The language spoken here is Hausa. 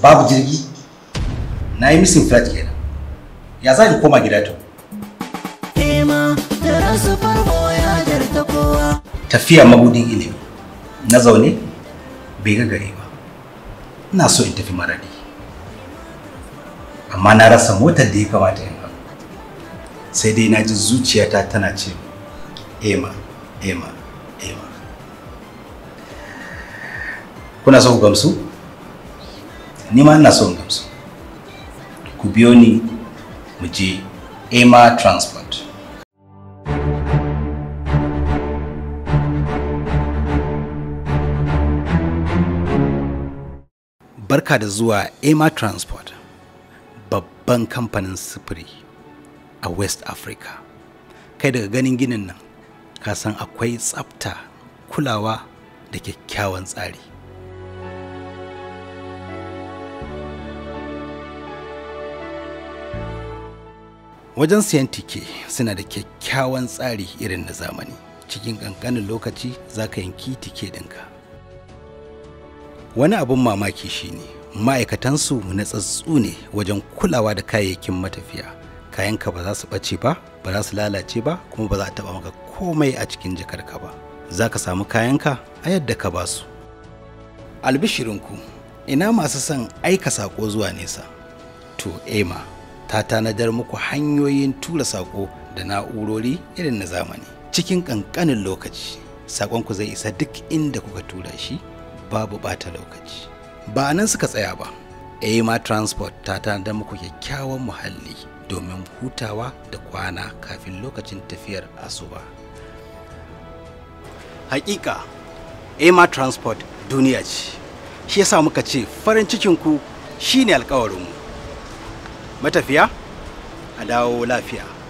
Babu jirgi? Na yi missing flight kenan. Ya za in koma gida to? Tafiya mabudin ilimi. Na zaune bai ga gari ba. Ina so in tafi Maradi. Amma na rasa motar da ya kamata in hau. Sai dai na ji zuciyata tana ce Ema. Kuna so ku gamsu? Ni ma ina so in gamsu. Ku biyo ni mu je Ema Transport. Barka da zuwa Ema Transport, babban kamfanin sufuri a West Africa. Kai daga ganin ginin nan, ka san akwai tsafta, kulawa da kyakkyawan tsari. Wajen siyan tike suna da kyakkyawan tsari irin na zamani. Cikin ƙanƙanin lokaci za ka yanki tike ɗinka. Wani abin mamaki shine ma'aikatansu natsatsu ne wajen kulawa da kayayyakin matafiya. Kayanka ba za su ɓace ba, ba za su lalace ba, kuma ba za a taɓa maka komai a cikin jakarka ba. Za ka samu kayanka a yadda ka ba su. Albishirinku, ina masu son aika saƙo zuwa nesa. To Ema ta tanadar muku hanyoyin tura saƙo da na'urori irin na zamani. Cikin ƙanƙanin lokaci, saƙonku zai isa duk inda kuka tura shi, babu ɓata lokaci. Ba nan suka tsaya ba. Ema Transport ta tanadar muku kyakkyawan muhalli domin hutawa da kwana kafin lokacin tafiyar asuba. Hakika, Ema Transport duniya ce. Shi yasa muka ce farin cikinku shine alƙawarinmu. Matafiya, a dawo lafiya.